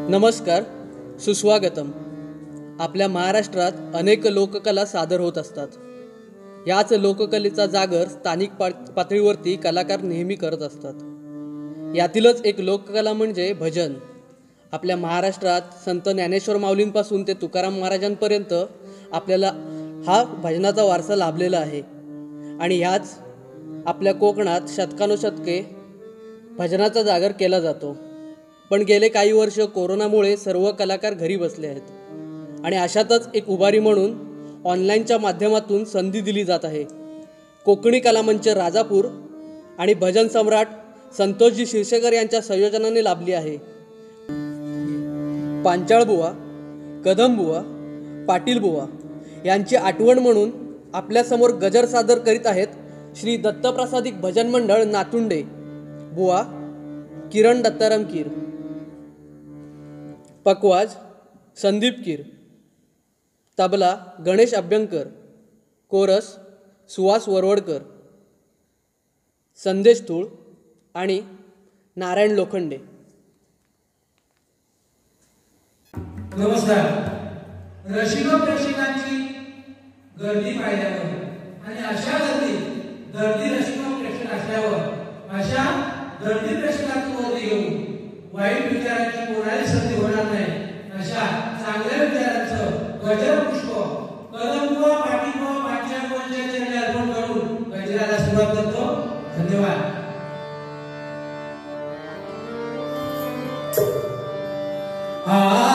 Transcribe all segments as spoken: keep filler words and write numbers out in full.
नमस्कार, सुस्वागतम. आपल्या महाराष्ट्रात अनेक लोककला सादर होत असतात. याच लोककलेचा जागर स्थानिक पातळीवरती कलाकार नेहमी करत असतात. यातीलच एक लोककला म्हणजे भजन. आपल्या महाराष्ट्रात संत ज्ञानेश्वर माऊलींपासून ते तुकाराम महाराजांपर्यंत आपल्याला हा भजनाचा वारसा लाभलेला आहे. आणि ह्याच आपल्या कोकणात शतकानुशतके भजनाचा जागर केला जातो. पण गेले काही वर्ष कोरोनामुळे सर्व कलाकार घरी बसले आहेत आणि अशातच एक उभारी म्हणून ऑनलाईनच्या माध्यमातून संधी दिली जात आहे. कोकणी कलामंच राजापूर आणि भजन सम्राट संतोषजी शिरसेकर यांच्या संयोजनाने लाभली आहे. पांचाळबुवा, कदमबुवा, पाटीलबुवा यांची आठवण म्हणून आपल्यासमोर गजर सादर करीत आहेत श्री दत्तप्रसादिक भजन मंडळ नातुंडे. बुवा किरण दत्ताराम कीर, पकवाज संदीप कीर, तबला गणेश अभ्यंकर, कोरस सुहास वरवडकर, संदेश थूळ आणि नारायण लोखंडे. नमस्कार. रसिक प्रेक्षकांची गर्दी पाहिल्यावर आणि अशा गर्दीत गर्दी रसिक प्रेक्षक असल्यावर अशा गर्दी प्रेक्षकांची गर्दी घेऊन वाईट विचारांची कोणाही संधी होणार नाही अशा चांगल्या विचारांचं गजर पुष्प कदमबुवा, पाटीलबुवा, पांचाळबुवांच्या चरणी अर्पण करून गजराला सुरुवात करतो. धन्यवाद. आ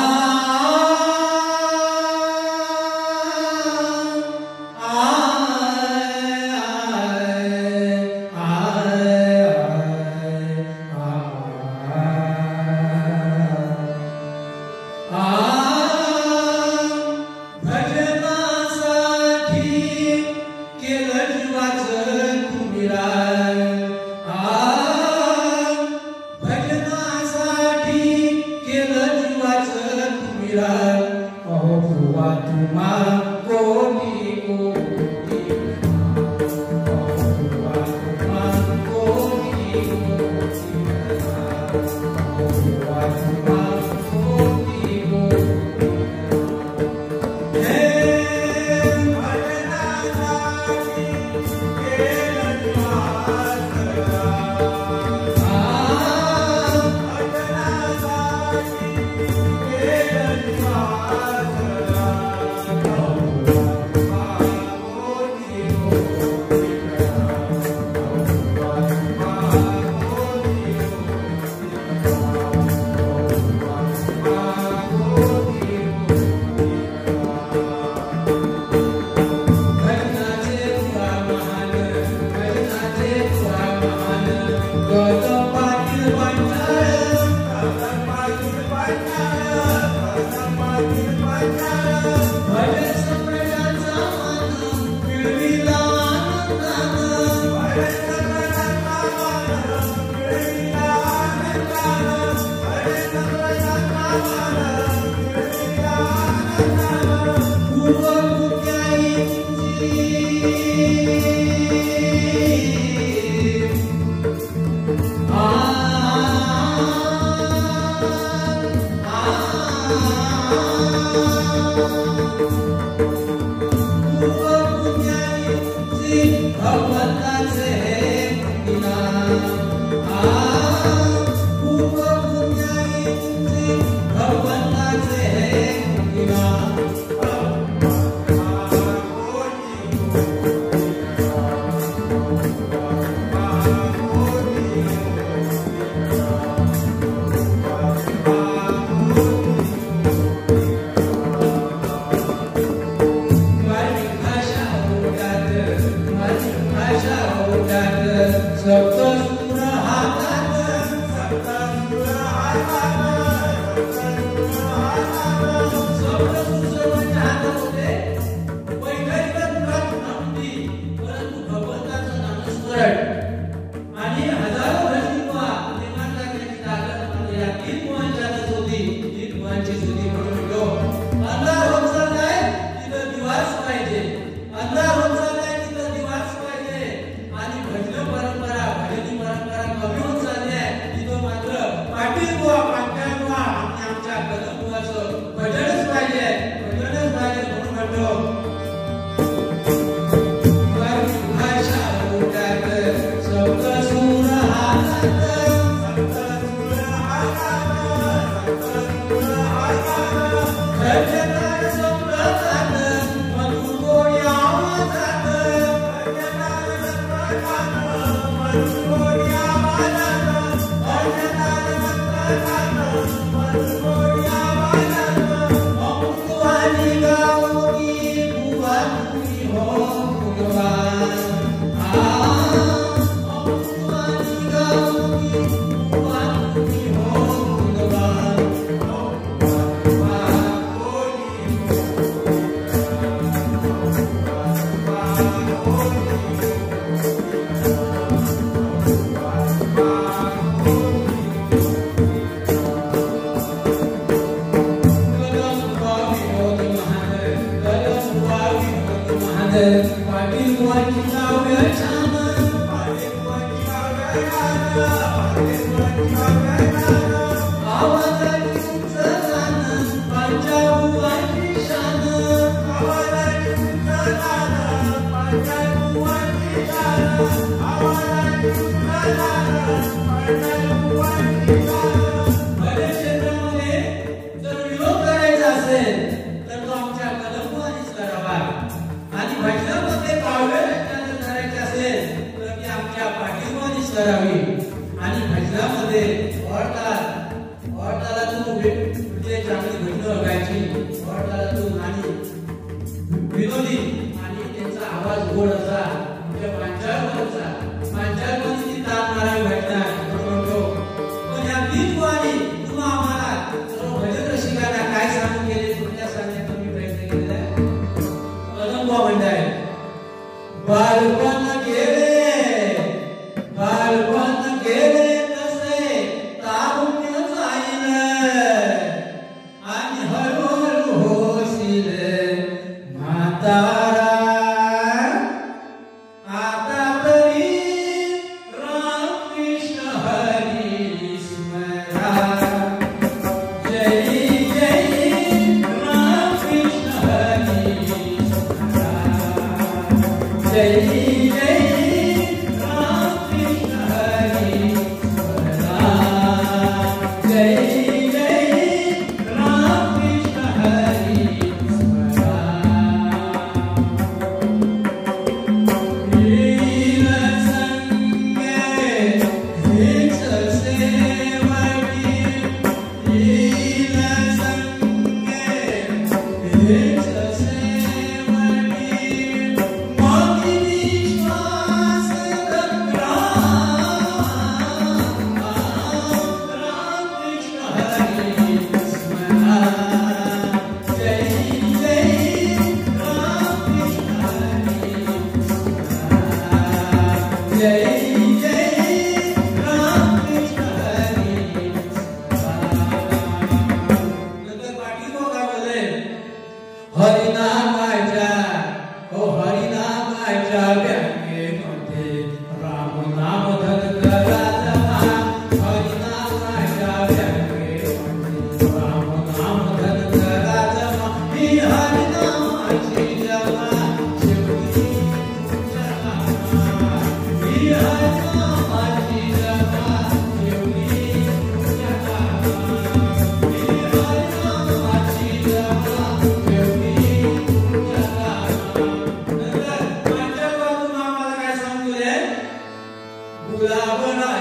गुलाबना